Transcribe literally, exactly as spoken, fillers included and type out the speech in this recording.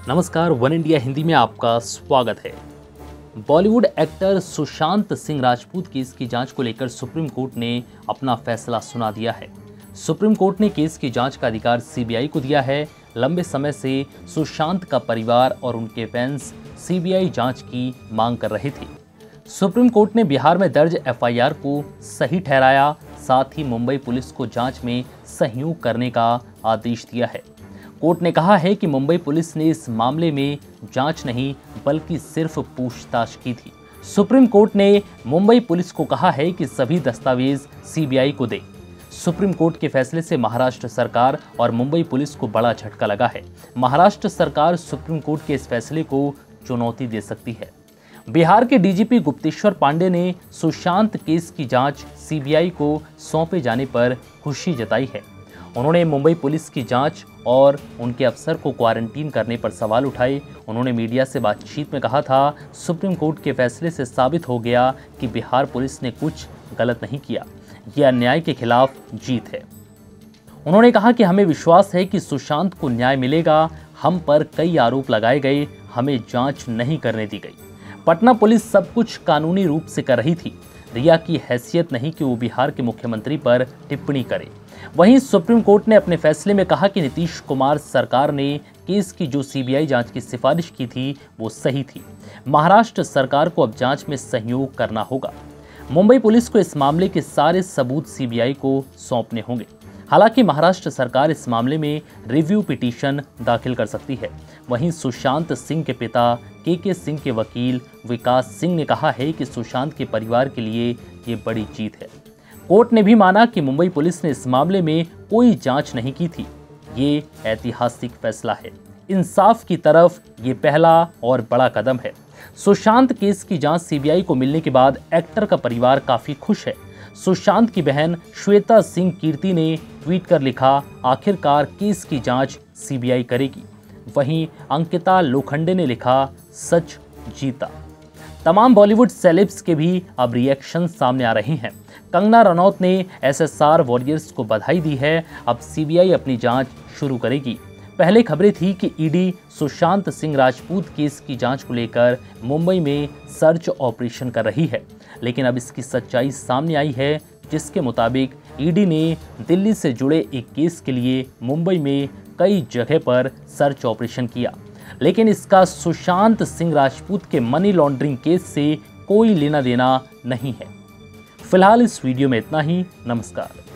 नमस्कार, one India Hindi में आपका स्वागत है। Bollywood actor Sushant Singh Rajput case की जांच को लेकर सुप्रीम कोर्ट ने अपना फैसला सुना दिया है। सुप्रीम कोर्ट ने केस की जांच का अधिकार सीबीआई को दिया है। लंबे समय से सुशांत का परिवार और उनके फैंस सीबीआई जांच की मांग कर रहे थे। सुप्रीम कोर्ट ने बिहार में दर्ज एफआईआर को सही ठहराया, साथ ही मुंबई पुलिस को जांच में सहयोग करने का आदेश दिया है। कोर्ट ने कहा है कि मुंबई पुलिस ने इस मामले में जांच नहीं बल्कि सिर्फ पूछताछ की थी। सुप्रीम कोर्ट ने मुंबई पुलिस को कहा है कि सभी दस्तावेज सीबीआई को दे। सुप्रीम कोर्ट के फैसले से महाराष्ट्र सरकार और मुंबई पुलिस को बड़ा झटका लगा है। महाराष्ट्र सरकार सुप्रीम कोर्ट के इस फैसले को चुनौती दे सकती है। बिहार के डीजीपी गुप्तेश्वर पांडे ने सुशांत केस की जांच सीबीआई को सौंपे जाने पर खुशी जताई है। उन्होंने मुंबई पुलिस की जांच और उनके अफसर को क्वारंटीन करने पर सवाल उठाए। उन्होंने मीडिया से बातचीत में कहा था, सुप्रीम कोर्ट के फैसले से साबित हो गया कि बिहार पुलिस ने कुछ गलत नहीं किया। यह अन्याय के खिलाफ जीत है। उन्होंने कहा कि हमें विश्वास है कि सुशांत को न्याय मिलेगा। हम पर कई आरोप लगाए गए, हमें जांच नहीं करने दी गई। पटना पुलिस सब कुछ कानूनी रूप से कर रही थी। रिया की हैसियत नहीं कि वो बिहार के मुख्यमंत्री पर टिप्पणी करे। वहीं सुप्रीम कोर्ट ने अपने फैसले में कहा कि नीतीश कुमार सरकार ने केस की जो सीबीआई जांच की सिफारिश की थी वो सही थी। महाराष्ट्र सरकार को अब जांच में सहयोग करना होगा। मुंबई पुलिस को इस मामले के सारे सबूत सीबीआई को सौंपने होंगे। हालांकि महाराष्ट्र सरकार इस मामले में रिव्यू पिटीशन दाखिल कर सकती है। वहीं सुशांत सिंह के पिता के के सिंह के वकील विकास सिंह ने कहा है कि सुशांत के परिवार के लिए ये बड़ी जीत है। कोर्ट ने भी माना कि मुंबई पुलिस ने इस मामले में कोई जांच नहीं की थी। ये ऐतिहासिक फैसला है। इंसाफ की तरफ ये पहला और बड़ा कदम है। सुशांत केस की जांच सीबीआई को मिलने के बाद एक्टर का परिवार काफी खुश है। सुशांत की बहन श्वेता सिंह कीर्ति ने ट्वीट कर लिखा, आखिरकार केस की जांच सीबीआई करेगी। वहीं अंकिता लोखंडे ने लिखा, सच जीता। तमाम बॉलीवुड सेलेब्स के भी अब रिएक्शन सामने आ रहे हैं। कंगना रनौत ने एसएसआर वॉरियर्स को बधाई दी है। अब सीबीआई अपनी जांच शुरू करेगी। पहले खबरें थी कि ईडी सुशांत सिंह राजपूत केस की जांच को लेकर मुंबई में सर्च ऑपरेशन कर रही है, लेकिन अब इसकी सच्चाई सामने आई है, जिसके मुताबिक ईडी ने दिल्ली से जुड़े एक केस के लिए मुंबई में कई जगह पर सर्च ऑपरेशन किया, लेकिन इसका सुशांत सिंह राजपूत के मनी लॉन्ड्रिंग केस से कोई लेना देना नहीं है। फिलहाल इस वीडियो में इतना ही। नमस्कार।